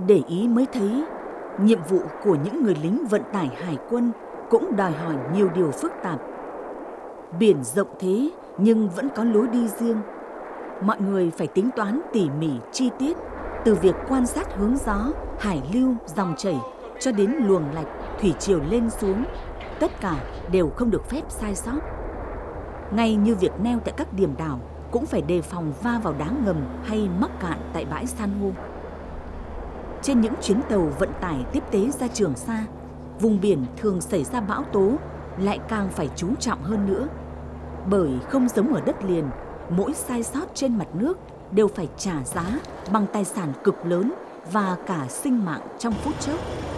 Để ý mới thấy, nhiệm vụ của những người lính vận tải hải quân cũng đòi hỏi nhiều điều phức tạp. Biển rộng thế nhưng vẫn có lối đi riêng. Mọi người phải tính toán tỉ mỉ chi tiết, từ việc quan sát hướng gió, hải lưu, dòng chảy cho đến luồng lạch, thủy triều lên xuống. Tất cả đều không được phép sai sót. Ngay như việc neo tại các điểm đảo cũng phải đề phòng va vào đá ngầm hay mắc cạn tại bãi san hô. Trên những chuyến tàu vận tải tiếp tế ra Trường Sa, vùng biển thường xảy ra bão tố lại càng phải chú trọng hơn nữa. Bởi không giống ở đất liền, mỗi sai sót trên mặt nước đều phải trả giá bằng tài sản cực lớn và cả sinh mạng trong phút chốc.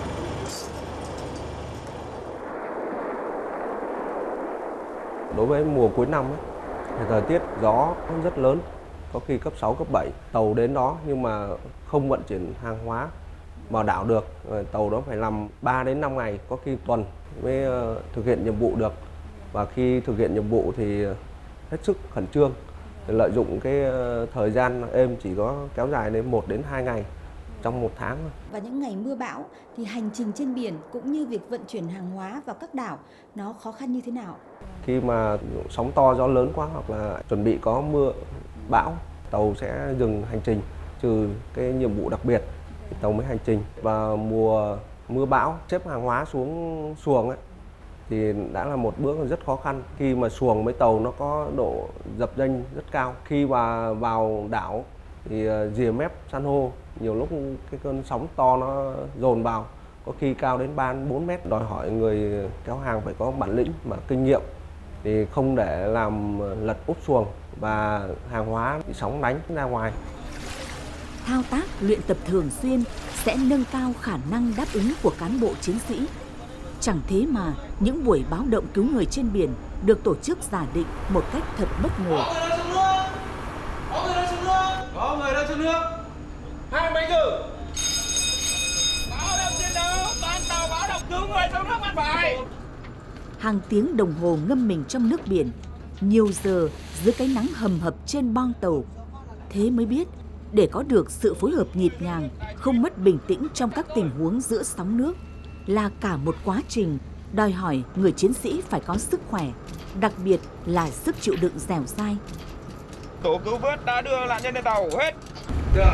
Đối với mùa cuối năm ấy, thì thời tiết gió rất lớn, có khi cấp 6, cấp 7. Tàu đến đó nhưng mà không vận chuyển hàng hóa vào đảo được. Tàu đó phải làm 3 đến 5 ngày, có khi tuần mới thực hiện nhiệm vụ được. Và khi thực hiện nhiệm vụ thì hết sức khẩn trương, lợi dụng cái thời gian êm chỉ có kéo dài đến 1 đến 2 ngày trong một tháng. Và những ngày mưa bão thì hành trình trên biển cũng như việc vận chuyển hàng hóa vào các đảo nó khó khăn như thế nào? Khi mà sóng to gió lớn quá hoặc là chuẩn bị có mưa bão, tàu sẽ dừng hành trình, trừ cái nhiệm vụ đặc biệt thì tàu mới hành trình. Và mùa mưa bão xếp hàng hóa xuống xuồng ấy, thì đã là một bước rất khó khăn. Khi mà xuồng với tàu nó có độ dập dênh rất cao, khi mà vào đảo thì rìa mép san hô nhiều lúc cái cơn sóng to nó dồn vào, có khi cao đến 3-4 mét, đòi hỏi người kéo hàng phải có bản lĩnh và kinh nghiệm thì không để làm lật úp xuồng và hàng hóa bị sóng đánh ra ngoài. Thao tác luyện tập thường xuyên sẽ nâng cao khả năng đáp ứng của cán bộ chiến sĩ. Chẳng thế mà những buổi báo động cứu người trên biển được tổ chức giả định một cách thật bất ngờ. Có người rơi xuống nước. Hai máy cử. Báo động chiến đấu, toàn tàu báo động cứu người xuống nước mặt phải. Hàng tiếng đồng hồ ngâm mình trong nước biển, nhiều giờ dưới cái nắng hầm hập trên boong tàu. Thế mới biết, để có được sự phối hợp nhịp nhàng, không mất bình tĩnh trong các tình huống giữa sóng nước là cả một quá trình đòi hỏi người chiến sĩ phải có sức khỏe, đặc biệt là sức chịu đựng dẻo dai. Tổ cứu vớt đã đưa nạn nhân lên tàu hết. Được.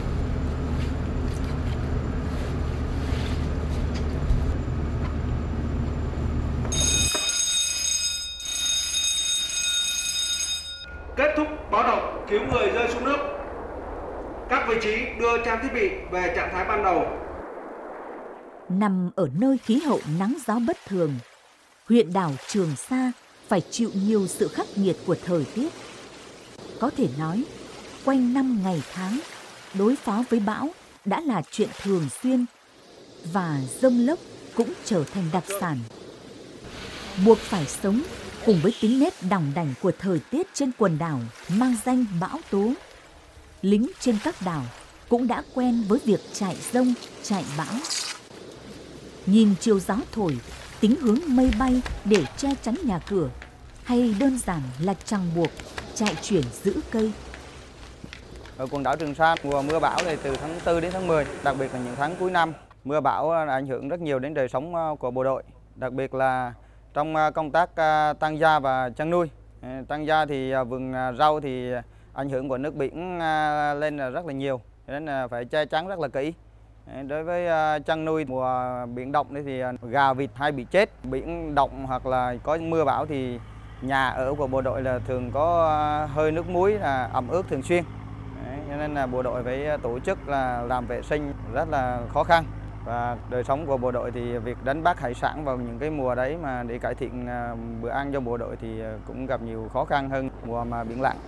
Kết thúc báo động cứu người rơi xuống nước. Các vị trí đưa trang thiết bị về trạng thái ban đầu. Nằm ở nơi khí hậu nắng gió bất thường, huyện đảo Trường Sa phải chịu nhiều sự khắc nghiệt của thời tiết. Có thể nói, quanh năm ngày tháng, đối phó với bão đã là chuyện thường xuyên và dông lốc cũng trở thành đặc sản. Buộc phải sống cùng với tính nết đòng đảnh của thời tiết trên quần đảo mang danh bão tố. Lính trên các đảo cũng đã quen với việc chạy dông, chạy bão. Nhìn chiều gió thổi, tính hướng mây bay để che chắn nhà cửa, hay đơn giản là chằng buộc, chạy chuyển giữ cây. Ở quần đảo Trường Sa, mùa mưa bão này từ tháng 4 đến tháng 10, đặc biệt là những tháng cuối năm, mưa bão ảnh hưởng rất nhiều đến đời sống của bộ đội, đặc biệt là trong công tác tăng gia và chăn nuôi. Tăng gia thì vườn rau thì ảnh hưởng của nước biển lên rất là nhiều, nên là phải che chắn rất là kỹ. Đối với chăn nuôi mùa biển động thì gà vịt hay bị chết, biển động hoặc là có mưa bão thì nhà ở của bộ đội là thường có hơi nước muối là ẩm ướt thường xuyên. Cho nên là bộ đội phải tổ chức là làm vệ sinh rất là khó khăn. Và đời sống của bộ đội thì việc đánh bắt hải sản vào những cái mùa đấy mà để cải thiện bữa ăn cho bộ đội thì cũng gặp nhiều khó khăn hơn mùa mà biển lặng.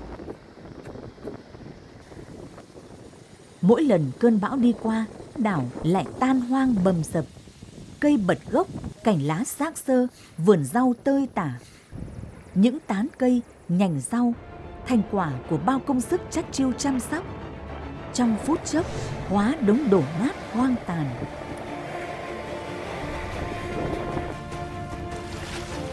Mỗi lần cơn bão đi qua, đảo lại tan hoang bầm dập. Cây bật gốc, cành lá xác xơ, vườn rau tơi tả. Những tán cây, nhành rau, thành quả của bao công sức chắt chiu chăm sóc, trong phút chốc hóa đống đổ nát hoang tàn.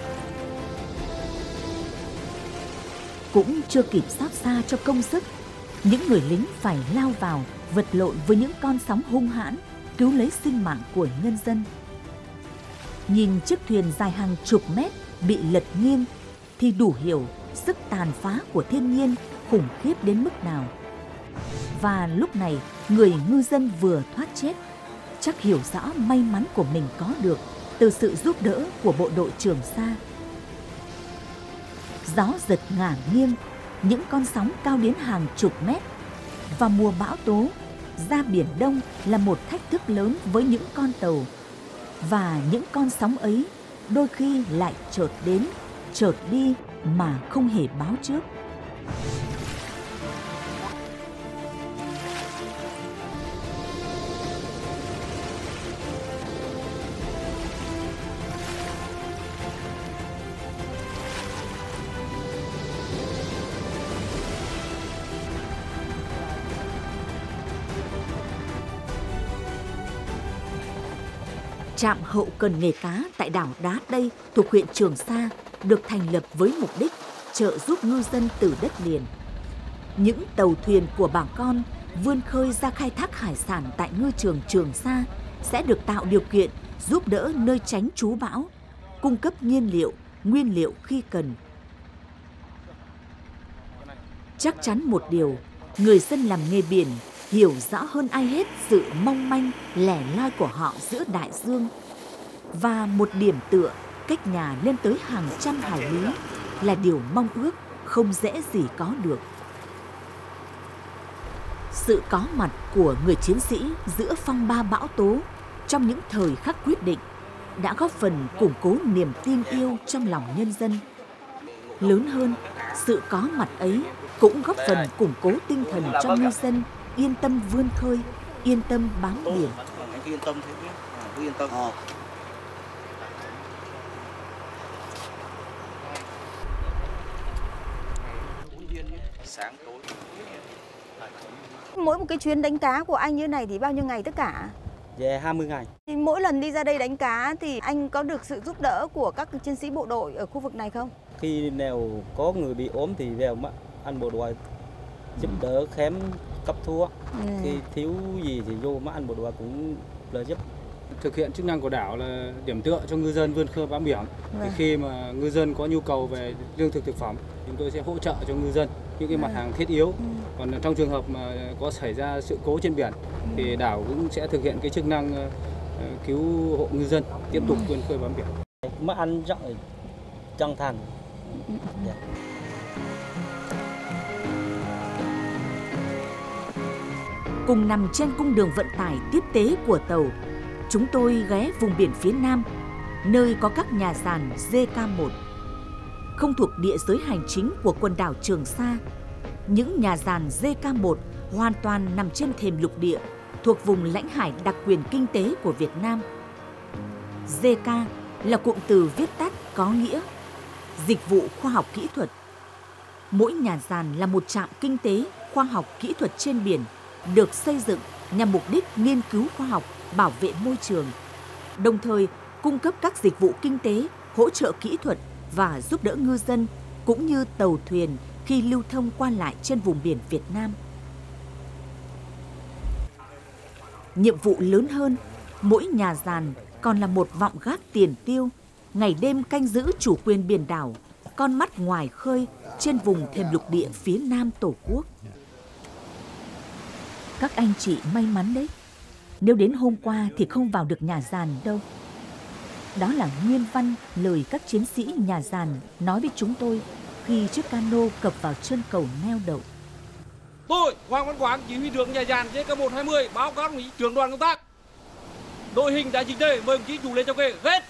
Cũng chưa kịp xót xa cho công sức, những người lính phải lao vào vật lộn với những con sóng hung hãn, cứu lấy sinh mạng của nhân dân. Nhìn chiếc thuyền dài hàng chục mét bị lật nghiêng thì đủ hiểu sức tàn phá của thiên nhiên khủng khiếp đến mức nào. Và lúc này, người ngư dân vừa thoát chết chắc hiểu rõ may mắn của mình có được từ sự giúp đỡ của bộ đội Trường Sa. Gió giật ngả nghiêng, những con sóng cao đến hàng chục mét. Và mùa bão tố, ra Biển Đông là một thách thức lớn với những con tàu. Và những con sóng ấy đôi khi lại chợt đến, chợt đi mà không hề báo trước. Trạm hậu cần nghề cá tại đảo Đá Tây thuộc huyện Trường Sa được thành lập với mục đích trợ giúp ngư dân từ đất liền. Những tàu thuyền của bà con vươn khơi ra khai thác hải sản tại ngư trường Trường Sa sẽ được tạo điều kiện giúp đỡ nơi tránh trú bão, cung cấp nhiên liệu, nguyên liệu khi cần. Chắc chắn một điều, người dân làm nghề biển hiểu rõ hơn ai hết sự mong manh, lẻ loi của họ giữa đại dương. Và một điểm tựa cách nhà lên tới hàng trăm hải lý là điều mong ước không dễ gì có được. Sự có mặt của người chiến sĩ giữa phong ba bão tố trong những thời khắc quyết định đã góp phần củng cố niềm tin yêu trong lòng nhân dân. Lớn hơn, sự có mặt ấy cũng góp phần củng cố tinh thần cho ngư dân yên tâm vươn khơi, yên tâm bám biển. Anh cứ yên tâm thế nhé, cứ yên tâm. Sáng tối. Mỗi một cái chuyến đánh cá của anh như này thì bao nhiêu ngày tất cả? Về 20 ngày. Thì mỗi lần đi ra đây đánh cá thì anh có được sự giúp đỡ của các chiến sĩ bộ đội ở khu vực này không? Khi nào có người bị ốm thì về anh bộ đội giúp đỡ khám cấp thuốc. Khi thiếu gì thì vô anh bộ đội cũng là giúp. Thực hiện chức năng của đảo là điểm tựa cho ngư dân vươn khơi bám biển. Thì khi mà ngư dân có nhu cầu về lương thực thực phẩm, chúng tôi sẽ hỗ trợ cho ngư dân những cái mặt hàng thiết yếu. Còn trong trường hợp mà có xảy ra sự cố trên biển thì đảo cũng sẽ thực hiện cái chức năng cứu hộ ngư dân tiếp tục vươn khơi bám biển. Mà anh rất là chân thành. Cùng nằm trên cung đường vận tải tiếp tế của tàu, chúng tôi ghé vùng biển phía Nam, nơi có các nhà giàn JK1. Không thuộc địa giới hành chính của quần đảo Trường Sa, những nhà giàn JK1 hoàn toàn nằm trên thềm lục địa, thuộc vùng lãnh hải đặc quyền kinh tế của Việt Nam. JK là cụm từ viết tắt có nghĩa Dịch vụ khoa học kỹ thuật. Mỗi nhà giàn là một trạm kinh tế, khoa học kỹ thuật trên biển, được xây dựng nhằm mục đích nghiên cứu khoa học, bảo vệ môi trường, đồng thời cung cấp các dịch vụ kinh tế, hỗ trợ kỹ thuật và giúp đỡ ngư dân cũng như tàu thuyền khi lưu thông qua lại trên vùng biển Việt Nam. Nhiệm vụ lớn hơn, mỗi nhà giàn còn là một vọng gác tiền tiêu, ngày đêm canh giữ chủ quyền biển đảo, con mắt ngoài khơi trên vùng thềm lục địa phía Nam Tổ quốc. Các anh chị may mắn đấy, nếu đến hôm qua thì không vào được nhà giàn đâu. Đó là nguyên văn lời các chiến sĩ nhà giàn nói với chúng tôi khi chiếc cano cập vào chân cầu neo đậu. Tôi, Hoàng Văn Quán, chỉ huy trưởng nhà giàn JK120, báo cáo đồng chí trưởng đoàn công tác. Đội hình đã chỉnh tề, mời đồng chí chủ lên trong kê, hết.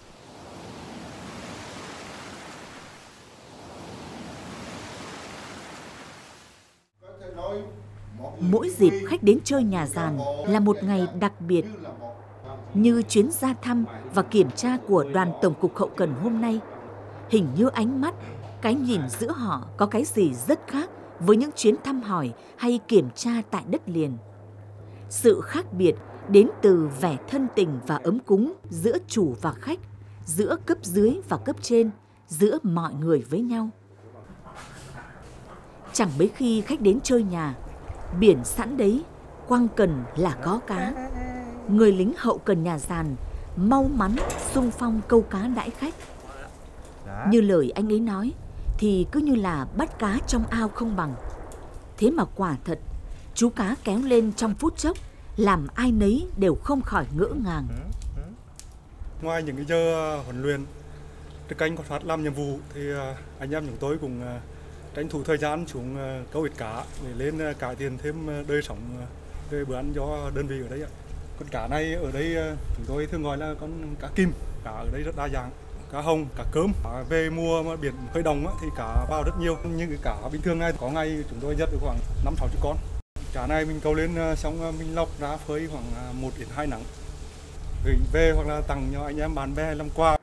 Mỗi dịp khách đến chơi nhà giàn là một ngày đặc biệt. Như chuyến ra thăm và kiểm tra của đoàn Tổng cục Hậu cần hôm nay, hình như ánh mắt, cái nhìn giữa họ có cái gì rất khác với những chuyến thăm hỏi hay kiểm tra tại đất liền. Sự khác biệt đến từ vẻ thân tình và ấm cúng giữa chủ và khách, giữa cấp dưới và cấp trên, giữa mọi người với nhau. Chẳng mấy khi khách đến chơi nhà, biển sẵn đấy, quăng cần là có cá. Người lính hậu cần nhà giàn mau mắn xung phong câu cá đãi khách. Như lời anh ấy nói thì cứ như là bắt cá trong ao không bằng. Thế mà quả thật, chú cá kéo lên trong phút chốc làm ai nấy đều không khỏi ngỡ ngàng. Ngoài những cái giờ huấn luyện trực canh quan sát làm nhiệm vụ thì anh em chúng tôi cũng tranh thủ thời gian xuống câu ít cá để lên cải thiện thêm đời sống về bữa ăn cho đơn vị ở đây. Con cá này ở đây chúng tôi thường gọi là con cá kim. Cá ở đây rất đa dạng, cá hồng, cá cơm. Về mùa mà biển khơi đồng thì cá vào rất nhiều. Nhưng cái cá bình thường này có ngày chúng tôi nhận được khoảng 5-6 con. Cá này mình câu lên xong mình lọc ra phơi khoảng 1 đến 2 nắng, gửi về hoặc là tặng cho anh em bạn bè làm quà.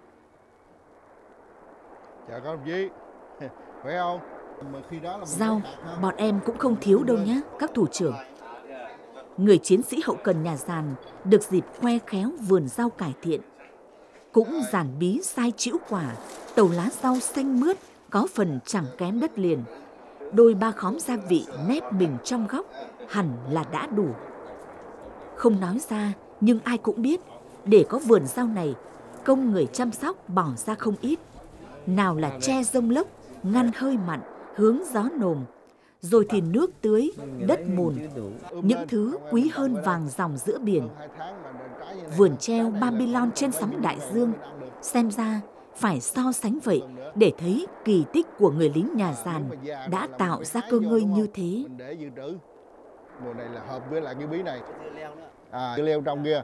Chào các đồng chí, khỏe không? Rau, bọn em cũng không thiếu đâu nhé, các thủ trưởng. Người chiến sĩ hậu cần nhà giàn được dịp khoe khéo vườn rau cải thiện. Cũng giản bí sai chĩu quả, tàu lá rau xanh mướt có phần chẳng kém đất liền. Đôi ba khóm gia vị nép mình trong góc hẳn là đã đủ. Không nói ra nhưng ai cũng biết, để có vườn rau này, công người chăm sóc bỏ ra không ít. Nào là che giông lốc, ngăn hơi mặn, hướng gió nồm, rồi thì nước tưới, đất mùn, những thứ quý hơn vàng ròng giữa biển. Vườn treo Babylon trên sóng đại dương, xem ra phải so sánh vậy để thấy kỳ tích của người lính nhà giàn đã tạo ra cơ ngơi như thế. Mùa này là hợp với lại cái bí này. Dưa leo trong kia.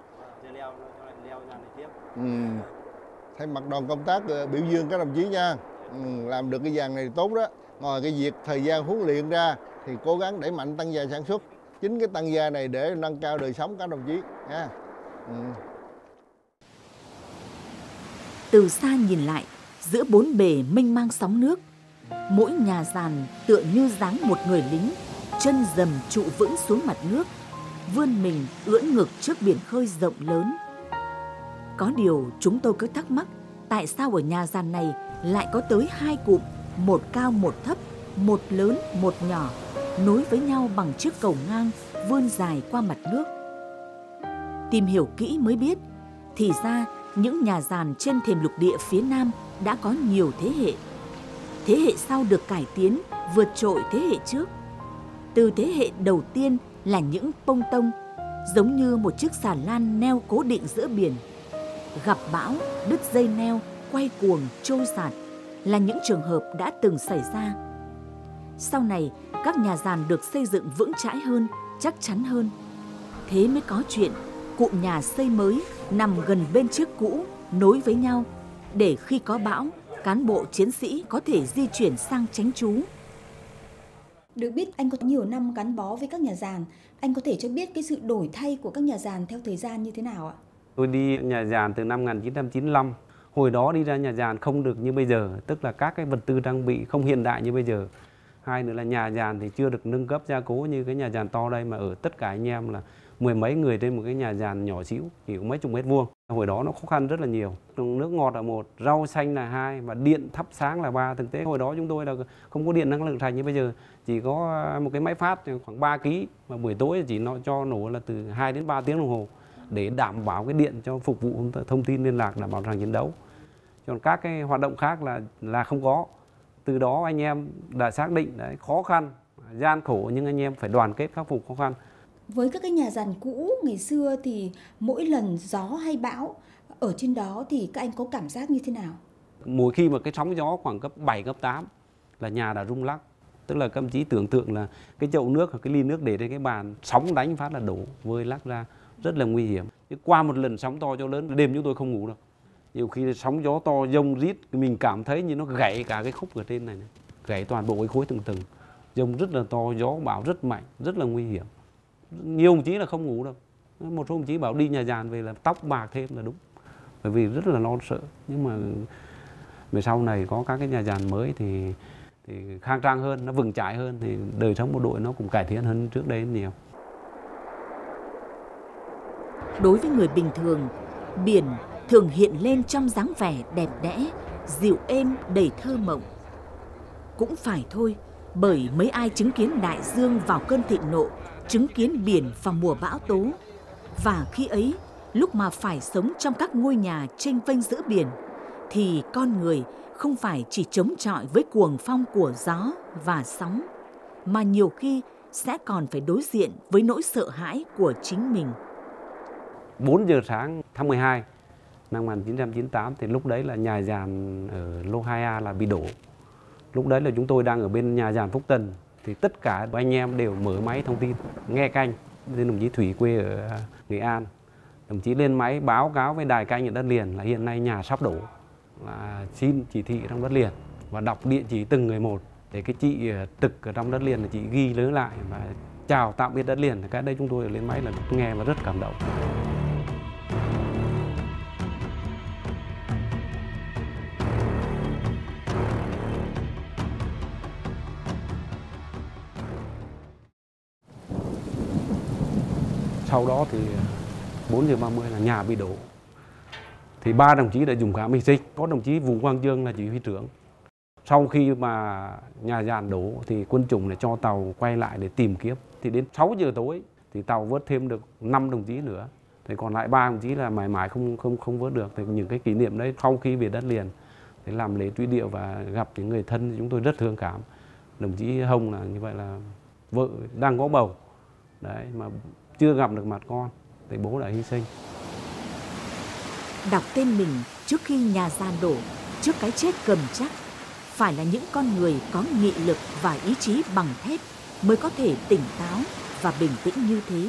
Thay mặt đoàn công tác biểu dương các đồng chí nha. Làm được cái vàng này tốt đó. Ngoài cái việc thời gian huấn luyện ra thì cố gắng đẩy mạnh tăng gia sản xuất. Chính cái tăng gia này để nâng cao đời sống các đồng chí nha. Từ xa nhìn lại, giữa bốn bề mênh mang sóng nước, mỗi nhà giàn tựa như dáng một người lính, chân dầm trụ vững xuống mặt nước, vươn mình ưỡn ngực trước biển khơi rộng lớn. Có điều chúng tôi cứ thắc mắc, tại sao ở nhà giàn này lại có tới 2 cụm, một cao một thấp, một lớn một nhỏ, nối với nhau bằng chiếc cầu ngang vươn dài qua mặt nước. Tìm hiểu kỹ mới biết, thì ra những nhà giàn trên thềm lục địa phía Nam đã có nhiều thế hệ. Thế hệ sau được cải tiến vượt trội thế hệ trước. Từ thế hệ đầu tiên là những pông tông, giống như một chiếc xà lan neo cố định giữa biển. Gặp bão, đứt dây neo, quay cuồng, trôi giạt là những trường hợp đã từng xảy ra. Sau này, các nhà giàn được xây dựng vững chãi hơn, chắc chắn hơn. Thế mới có chuyện cụm nhà xây mới nằm gần bên chiếc cũ, nối với nhau, để khi có bão, cán bộ chiến sĩ có thể di chuyển sang tránh trú. Được biết anh có nhiều năm gắn bó với các nhà giàn, anh có thể cho biết cái sự đổi thay của các nhà giàn theo thời gian như thế nào ạ? Tôi đi nhà giàn từ năm 1995. Hồi đó đi ra nhà giàn không được như bây giờ, tức là các cái vật tư trang bị không hiện đại như bây giờ. Hai nữa là nhà giàn thì chưa được nâng cấp gia cố như cái nhà giàn to đây, mà ở tất cả anh em là 10 mấy người trên một cái nhà giàn nhỏ xíu, chỉ có mấy chục mét vuông. Hồi đó nó khó khăn rất là nhiều. Nước ngọt là 1, rau xanh là 2 và điện thắp sáng là 3. Thực tế hồi đó chúng tôi là không có điện năng lượng sạch như bây giờ, chỉ có một cái máy phát khoảng 3 kg mà buổi tối chỉ nó cho nổ là từ 2 đến 3 tiếng đồng hồ để đảm bảo cái điện cho phục vụ thông tin liên lạc, đảm bảo sẵn chiến đấu. Còn các cái hoạt động khác là không có. Từ đó anh em đã xác định đấy, khó khăn, gian khổ nhưng anh em phải đoàn kết khắc phục khó khăn. Với các cái nhà giàn cũ ngày xưa thì mỗi lần gió hay bão ở trên đó thì các anh có cảm giác như thế nào? Mỗi khi mà cái sóng gió khoảng cấp 7, cấp 8 là nhà đã rung lắc. Tức là các ông chí tưởng tượng là cái chậu nước hoặc cái ly nước để trên cái bàn, sóng đánh phát là đổ vơi lắc ra, rất là nguy hiểm. Chứ qua một lần sóng to cho lớn, đêm chúng tôi không ngủ đâu. Nhiều khi sóng gió to, dông rít, mình cảm thấy như nó gãy cả cái khúc ở trên này, gãy toàn bộ cái khối từng. Dông rất là to, gió bão rất mạnh, rất là nguy hiểm. Nhiều ông chí là không ngủ đâu. Một số ông chí bảo đi nhà giàn về là tóc bạc thêm là đúng. Bởi vì rất là lo sợ. Nhưng mà về sau này có các cái nhà giàn mới thì khang trang hơn, nó vững chãi hơn, thì đời sống bộ đội nó cũng cải thiện hơn trước đây nhiều. Đối với người bình thường, biển thường hiện lên trong dáng vẻ đẹp đẽ, dịu êm, đầy thơ mộng. Cũng phải thôi, Bởi mấy ai chứng kiến đại dương vào cơn thịnh nộ, chứng kiến biển vào mùa bão tố. Và khi ấy, lúc mà phải sống trong các ngôi nhà chênh vênh giữa biển, thì con người không phải chỉ chống chọi với cuồng phong của gió và sóng, mà nhiều khi sẽ còn phải đối diện với nỗi sợ hãi của chính mình. 4 giờ sáng tháng 12 năm 1998 thì lúc đấy là nhà giàn ở lô 2A là bị đổ. Lúc đấy là chúng tôi đang ở bên nhà giàn Phúc Tần, thì tất cả anh em đều mở máy thông tin, nghe canh. Nên đồng chí Thủy quê ở Nghệ An, đồng chí lên máy báo cáo với đài canh ở đất liền là hiện nay nhà sắp đổ, là xin chỉ thị trong đất liền và đọc địa chỉ từng người một để cái chị trực ở trong đất liền là chị ghi nhớ lại và chào tạm biệt đất liền. Cái đấy chúng tôi lên máy là nghe và rất cảm động. Sau đó thì 4 giờ 30 là nhà bị đổ. Thì 3 đồng chí đã dùng cảm hy sinh. Có đồng chí Vũ Quang Dương là chỉ huy trưởng. Sau khi mà nhà giàn đổ thì quân chủng để cho tàu quay lại để tìm kiếm. Thì đến 6 giờ tối thì tàu vớt thêm được 5 đồng chí nữa. Thì còn lại 3 đồng chí là mãi mãi không vớt được. Thì những cái kỷ niệm đấy sau khi về đất liền để làm lễ truy điệu và gặp những người thân thì chúng tôi rất thương cảm. Đồng chí Hồng là như vậy là vợ đang có bầu. Đấy mà chưa gặp được mặt con thì bố đã hy sinh. Đọc tên mình trước khi nhà giàn đổ, trước cái chết cầm chắc, phải là những con người có nghị lực và ý chí bằng thép mới có thể tỉnh táo và bình tĩnh như thế.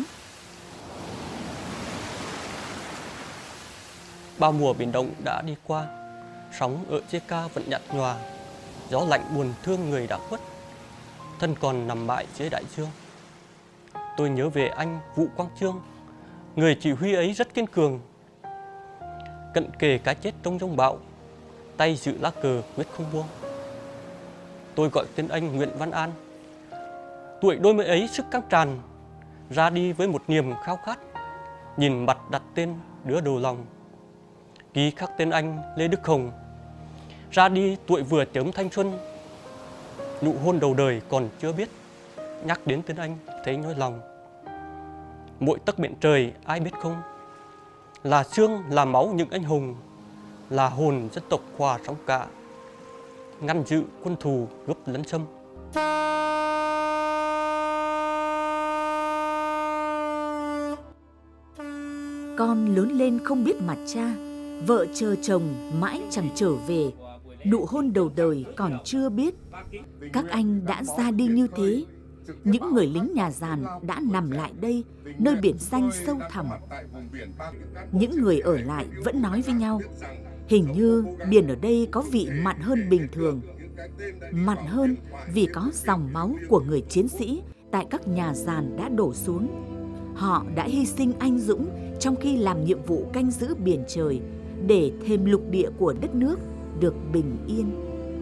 Bao mùa biển động đã đi qua, sóng ở chia ca vẫn nhạt nhòa, gió lạnh buồn thương người đã khuất, thân còn nằm mãi dưới đại dương. Tôi nhớ về anh Vũ Quang Chương, người chỉ huy ấy rất kiên cường. Cận kề cái chết trong giông bão, tay giữ lá cờ quyết không buông. Tôi gọi tên anh Nguyễn Văn An, tuổi đôi mươi ấy sức căng tràn, ra đi với một niềm khao khát, nhìn mặt đặt tên đứa đầu lòng. Ký khắc tên anh Lê Đức Hồng, ra đi tuổi vừa chớm thanh xuân, nụ hôn đầu đời còn chưa biết, nhắc đến tên anh thấy nhói lòng. Mỗi tấc biển trời ai biết không, là xương là máu những anh hùng, là hồn dân tộc hòa sóng cả, ngăn giữ quân thù gấp lấn xâm. Con lớn lên không biết mặt cha, vợ chờ chồng mãi chẳng trở về, nụ hôn đầu đời còn chưa biết. Các anh đã ra đi như thế, những người lính nhà giàn đã nằm lại đây, nơi biển xanh sâu thẳm. Những người ở lại vẫn nói với nhau, hình như biển ở đây có vị mặn hơn bình thường. Mặn hơn vì có dòng máu của người chiến sĩ tại các nhà giàn đã đổ xuống. Họ đã hy sinh anh dũng trong khi làm nhiệm vụ canh giữ biển trời để thêm lục địa của đất nước được bình yên.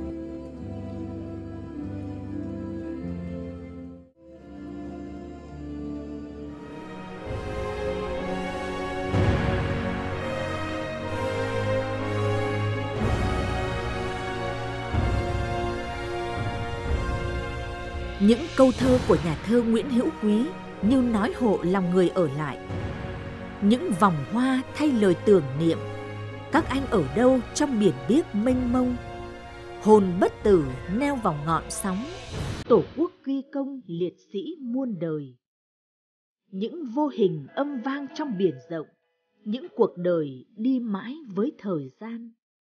Những câu thơ của nhà thơ Nguyễn Hữu Quý như nói hộ lòng người ở lại. Những vòng hoa thay lời tưởng niệm, các anh ở đâu trong biển biếc mênh mông. Hồn bất tử neo vào ngọn sóng, tổ quốc ghi công liệt sĩ muôn đời. Những vô hình âm vang trong biển rộng, những cuộc đời đi mãi với thời gian.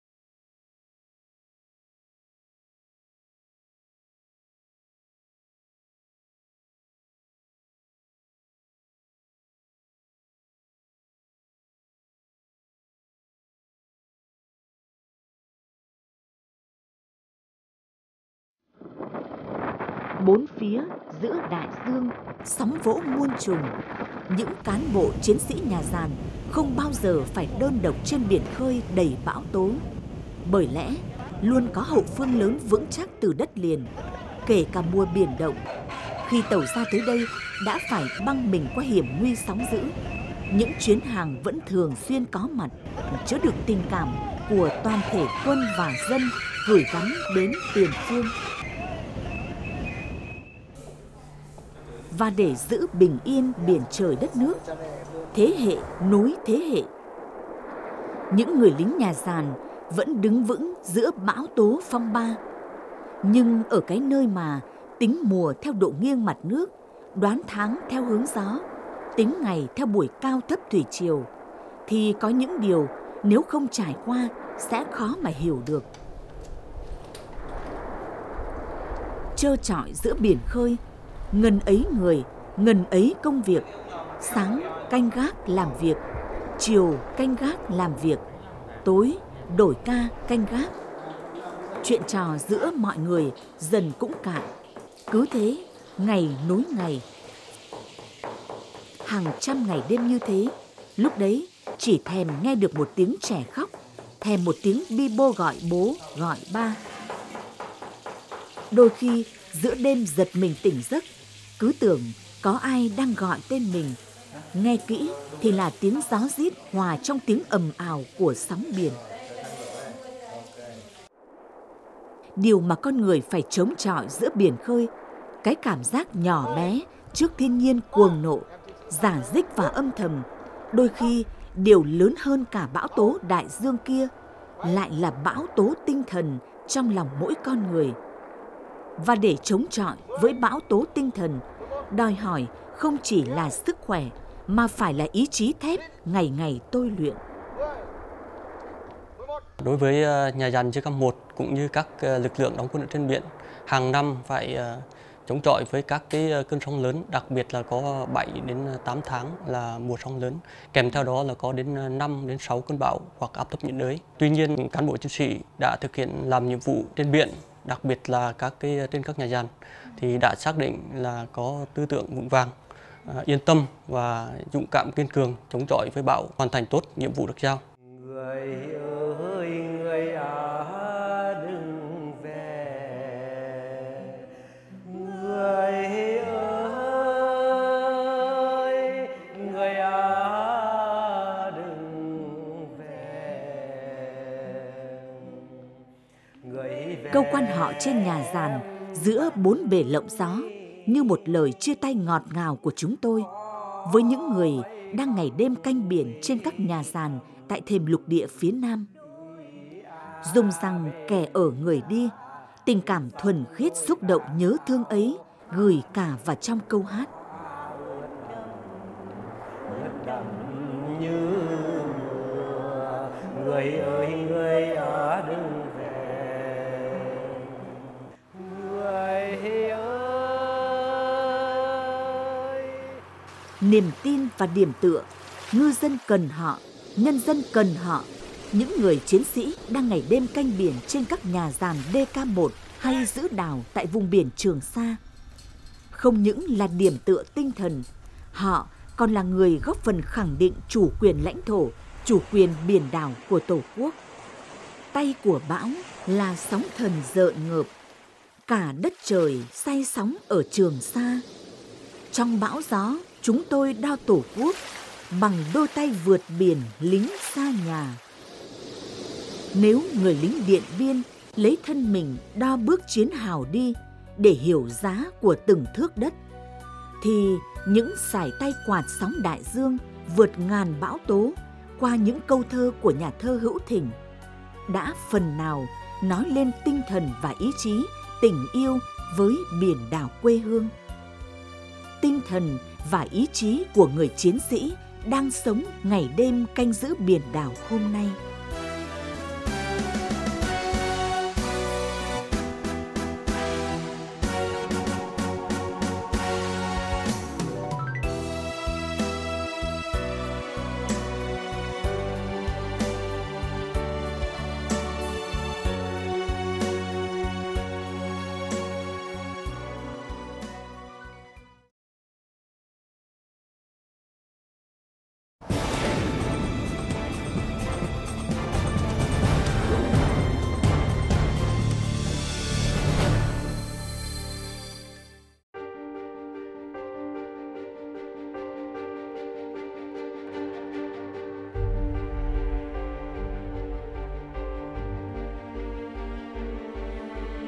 Bốn phía giữa đại dương, sóng vỗ muôn trùng. Những cán bộ chiến sĩ nhà giàn không bao giờ phải đơn độc trên biển khơi đầy bão tố. Bởi lẽ luôn có hậu phương lớn vững chắc từ đất liền. Kể cả mùa biển động, khi tàu ra tới đây đã phải băng mình qua hiểm nguy sóng dữ, những chuyến hàng vẫn thường xuyên có mặt, chứa được tình cảm của toàn thể quân và dân gửi gắm đến tiền phương. và để giữ bình yên biển trời đất nước, thế hệ nối thế hệ. Những người lính nhà giàn vẫn đứng vững giữa bão tố phong ba. Nhưng ở cái nơi mà tính mùa theo độ nghiêng mặt nước, đoán tháng theo hướng gió, tính ngày theo buổi cao thấp thủy triều, thì có những điều nếu không trải qua sẽ khó mà hiểu được. Trơ trọi giữa biển khơi, ngần ấy người, ngần ấy công việc, sáng canh gác làm việc, chiều canh gác làm việc, tối đổi ca canh gác. Chuyện trò giữa mọi người dần cũng cạn. Cứ thế, ngày nối ngày. Hàng trăm ngày đêm như thế, lúc đấy chỉ thèm nghe được một tiếng trẻ khóc, thèm một tiếng bi bô gọi bố, gọi ba. Đôi khi giữa đêm giật mình tỉnh giấc, cứ tưởng có ai đang gọi tên mình. Nghe kỹ thì là tiếng gió rít hòa trong tiếng ầm ào của sóng biển. Điều mà con người phải chống chọi giữa biển khơi, cái cảm giác nhỏ bé trước thiên nhiên cuồng nộ, rả rích và âm thầm, đôi khi điều lớn hơn cả bão tố đại dương kia, lại là bão tố tinh thần trong lòng mỗi con người. Và để chống chọi với bão tố tinh thần, đòi hỏi không chỉ là sức khỏe, mà phải là ý chí thép ngày ngày tôi luyện. Đối với nhà giàn JK1 cũng như các lực lượng đóng quân ở trên biển, hàng năm phải chống chọi với các cái cơn sóng lớn, đặc biệt là có 7 đến 8 tháng là mùa sóng lớn, kèm theo đó là có đến 5 đến 6 cơn bão hoặc áp thấp nhiệt đới. Tuy nhiên, cán bộ chiến sĩ đã thực hiện làm nhiệm vụ trên biển, đặc biệt là trên các nhà giàn thì đã xác định là có tư tưởng vững vàng, yên tâm và dũng cảm kiên cường chống chọi với bão, hoàn thành tốt nhiệm vụ được giao. Người ơi người à đừng về, người ơi người à đừng về. Câu quan họ trên nhà giàn giữa bốn bể lộng gió như một lời chia tay ngọt ngào của chúng tôi với những người đang ngày đêm canh biển trên các nhà giàn tại thềm lục địa phía Nam. Dùng rằng kẻ ở người đi, tình cảm thuần khiết xúc động nhớ thương ấy gửi cả vào trong câu hát. Như mùa, người ơi người à đừng về, người ơi. Niềm tin và điểm tựa, ngư dân cần họ, nhân dân cần họ. Những người chiến sĩ đang ngày đêm canh biển trên các nhà giàn DK1 hay giữ đảo tại vùng biển Trường Sa. Không những là điểm tựa tinh thần, họ còn là người góp phần khẳng định chủ quyền lãnh thổ, chủ quyền biển đảo của Tổ quốc. Tay của bão là sóng thần rợn ngợp, cả đất trời say sóng ở Trường Sa. Trong bão gió, chúng tôi đao Tổ quốc bằng đôi tay vượt biển lính xa nhà. Nếu người lính Điện Biên lấy thân mình đo bước chiến hào đi để hiểu giá của từng thước đất, thì những sải tay quạt sóng đại dương vượt ngàn bão tố qua những câu thơ của nhà thơ Hữu Thỉnh đã phần nào nói lên tinh thần và ý chí tình yêu với biển đảo quê hương. Tinh thần và ý chí của người chiến sĩ đang sống ngày đêm canh giữ biển đảo hôm nay.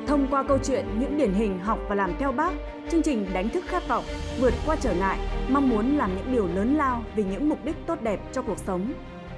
Thông qua câu chuyện những điển hình học và làm theo Bác, chương trình đánh thức khát vọng, vượt qua trở ngại, mong muốn làm những điều lớn lao vì những mục đích tốt đẹp cho cuộc sống.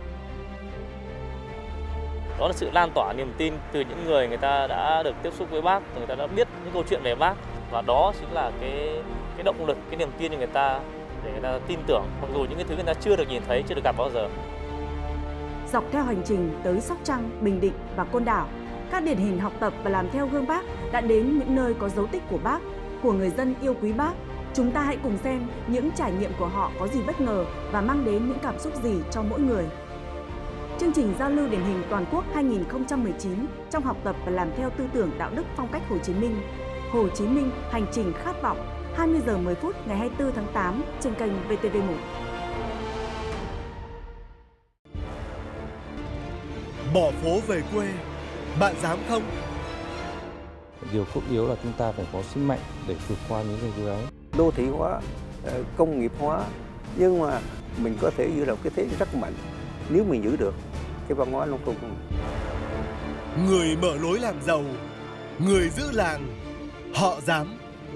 Đó là sự lan tỏa niềm tin từ những người ta đã được tiếp xúc với Bác, người ta đã biết những câu chuyện về Bác, và đó chính là cái động lực, cái niềm tin cho người ta để người ta tin tưởng, mặc dù những cái thứ người ta chưa được nhìn thấy, chưa được gặp bao giờ. Dọc theo hành trình tới Sóc Trăng, Bình Định và Côn Đảo, các điển hình học tập và làm theo gương Bác đã đến những nơi có dấu tích của Bác, của người dân yêu quý Bác. Chúng ta hãy cùng xem những trải nghiệm của họ có gì bất ngờ và mang đến những cảm xúc gì cho mỗi người. Chương trình giao lưu điển hình toàn quốc 2019 trong học tập và làm theo tư tưởng đạo đức phong cách Hồ Chí Minh. Hồ Chí Minh hành trình khát vọng, 20 giờ 10 phút ngày 24 tháng 8 trên kênh VTV1. Bỏ phố về quê, bạn dám không? Điều cốt yếu là chúng ta phải có sức mạnh để vượt qua những cái ấy. Đô thị hóa, công nghiệp hóa, nhưng mà mình có thể giữ được cái thế rất mạnh nếu mình giữ được cái văn hóa nông thôn của mình. Người mở lối làm giàu, người giữ làng, họ dám.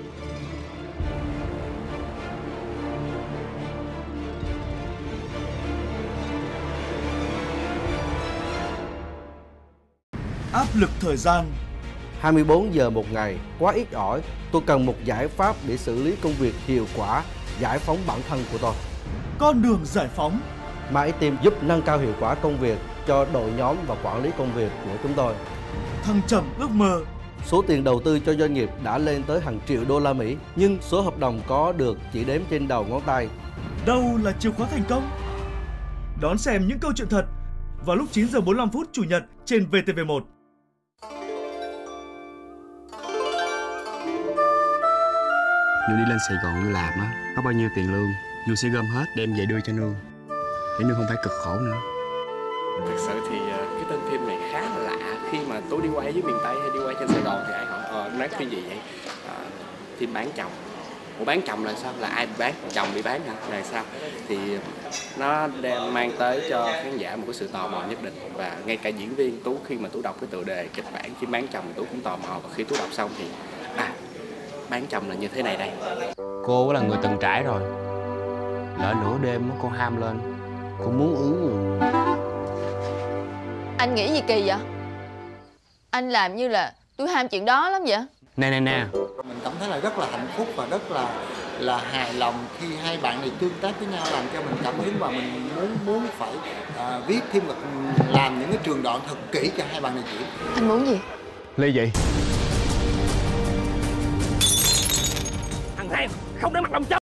Áp lực thời gian. 24 giờ một ngày quá ít ỏi, tôi cần một giải pháp để xử lý công việc hiệu quả, giải phóng bản thân của tôi. Con đường giải phóng. MyXTeam giúp nâng cao hiệu quả công việc cho đội nhóm và quản lý công việc của chúng tôi. Thăng trầm ước mơ. Số tiền đầu tư cho doanh nghiệp đã lên tới hàng triệu đô la Mỹ, nhưng số hợp đồng có được chỉ đếm trên đầu ngón tay. Đâu là chìa khóa thành công? Đón xem những câu chuyện thật vào lúc 9 giờ 45 phút Chủ nhật trên VTV1. Dù đi lên Sài Gòn như làm á, có bao nhiêu tiền lương, dù sẽ gom hết đem về đưa cho Nương, để Nương không phải cực khổ nữa. Thực sự thì cái tên phim này khá là lạ. Khi mà tôi đi quay dưới miền Tây hay đi quay trên Sài Gòn thì ai hỏi nói phim gì vậy? Phim bán chồng. Ủa bán chồng là sao? Là ai bị bán? Chồng bị bán hả? Là sao? Thì nó đem mang tới cho khán giả một cái sự tò mò nhất định. Và ngay cả diễn viên Tú, khi mà Tú đọc cái tựa đề kịch bản phim bán chồng, Tú cũng tò mò. Và khi Tú đọc xong thì bán chồng là như thế này đây. Cô là người từng trải rồi. Lỡ nửa đêm cô ham lên, cô muốn ứ. Anh nghĩ gì kỳ vậy? Anh làm như là tôi ham chuyện đó lắm vậy? Nè. Mình cảm thấy là rất là hạnh phúc và rất là hài lòng khi hai bạn này tương tác với nhau, làm cho mình cảm hứng và mình muốn phải viết thêm và làm những cái trường đoạn thật kỹ cho hai bạn này diễn. Anh muốn gì? Ly gì? Thằng Thèm, không để mặt lòng chó.